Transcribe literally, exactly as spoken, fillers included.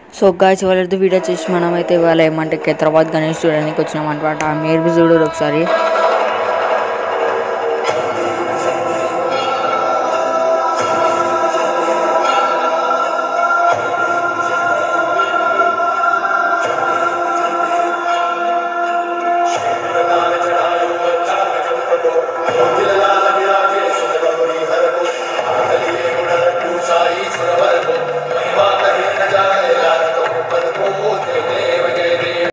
So guys ఇవాళ video చేసి మనమైతే ఇవాళ ఏమంటే హైదరాబాద్ గణేష్ చూడడానికి వచ్చినాం అనమాట. మీరు చూడరు ఒకసారి.